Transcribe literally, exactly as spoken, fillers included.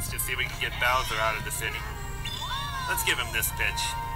to see if we can get Bowser out of the city. Let's give him this pitch.